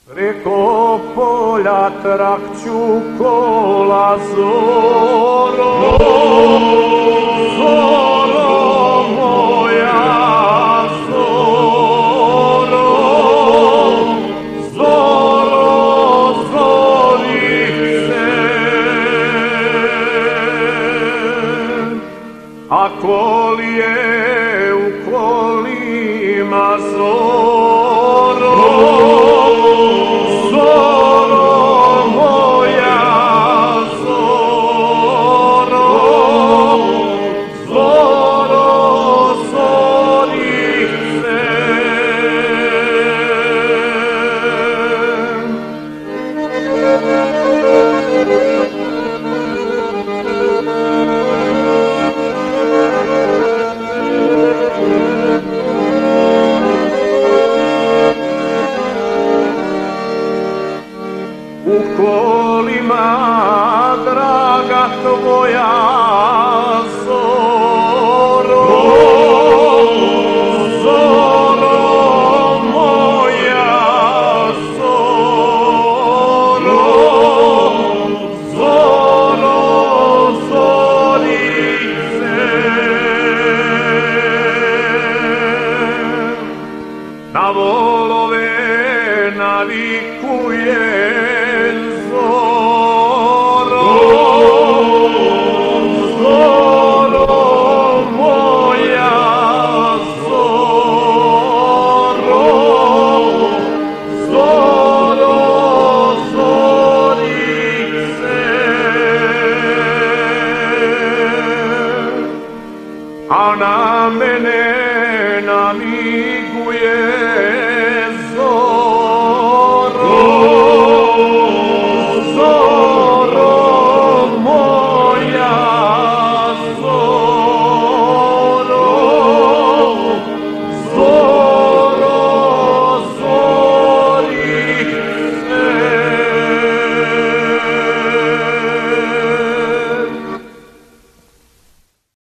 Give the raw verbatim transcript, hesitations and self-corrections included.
Preko polja trakću kola zoro, zoro moja, zoro, zoro zorice. A kolje u kolima zoro, zoro moja, zoro, zoro zorice. U kolima, draga tvoja, zoro, zoro moja, zoro, zoro zorice. Na volove navikuje